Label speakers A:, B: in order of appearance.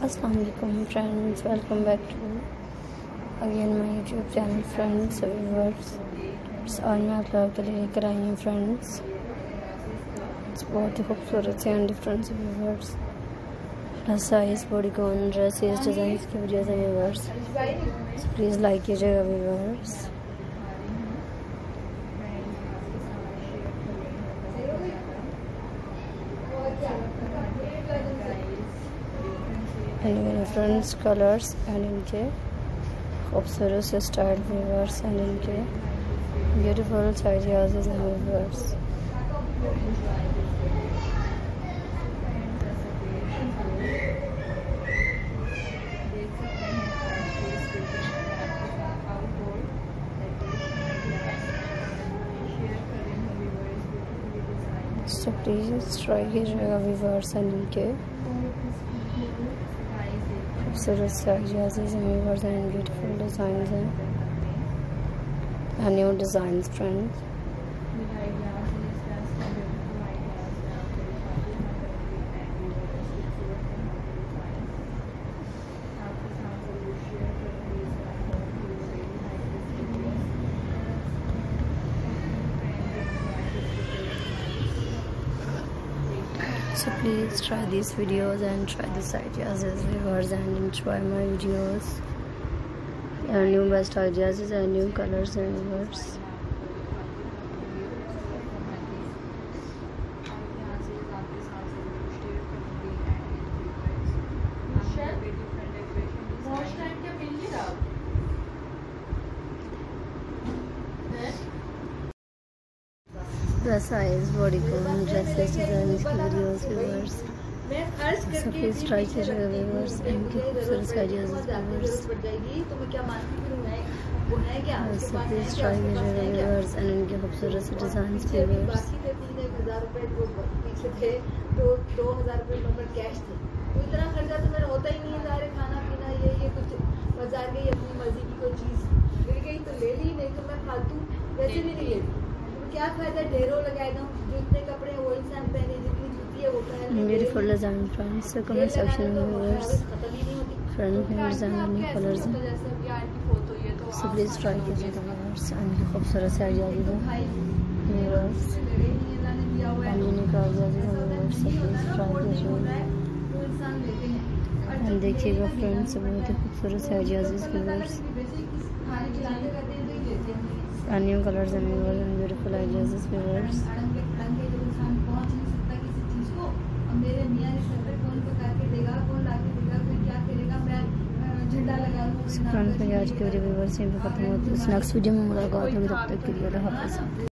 A: अस्सलाम वालेकुम friends, welcome back to again my YouTube channel friends viewers. आज मैं आप लोगों के लिए लेकर आई हूँ फ्रेंड्स बहुत ही खूबसूरत से एंड डिफरेंट से viewers plus size bodycon dresses design की वजह से व्यूअर्स प्लीज़ लाइक कीजिएगा व्यूअर्स। डिफरेंट कलर्स एंड इनके खूबसूरत से स्टाइल व्यूअर्स एंड इनके ब्यूटीफुल आइडियाज़ हैं व्यूअर्स। तो प्लीज़ ट्राई कीजिएगा व्यूअर्स एंड इनके खूबसूरत से ideas viewers and beautiful designs हैं and new designs friends. So please try these videos and try these ideas as viewers and enjoy my videos and new best ideas and new colors and viewers. Plus size bodycon dresses designs की videos viewers सब please try कीजिएगा viewers इनके खूबसूरत ideas viewers सब please try कीजिएगा viewers and इनके खूबसूरत से डिज़ाइंस व्यूअर्स।
B: 2000 रुपये नंबर कैश थे तो इतना खर्चा तो मेरा होता ही नहीं है। सारे खाना पीना ये कुछ बाजार गई अपनी मर्जी की कोई चीज़ मिल गई तो ले ली, नहीं तो मैं फालतू वैसे भी नहीं लेती। क्या फायदा ढेरों लगाए दूँ, जो इतने कपड़े वो इंसान पहने, जितनी जूती है वो पहने।
A: Beautiful design friends comment section में व्यूअर्स फ्रेंड में डिज़ाइन न्यू कलर्स हैं सो प्लीज़ ट्राई कीजिएगा व्यूअर्स एंड खूबसूरत से आइडियाज़ व्यूअर्स एंड देखिएगा फ्रेंड्स बहुत ही खूबसूरत से ideas viewers and new colors and viewers and beautiful ideas viewers. Friends मेरी आज की वीडियो व्यूअर्स यहीं पे खत्म होती है। नेक्स्ट वीडियो में मुलाकात होगी, तब तक के लिए अल्लाह हाफ़िज़।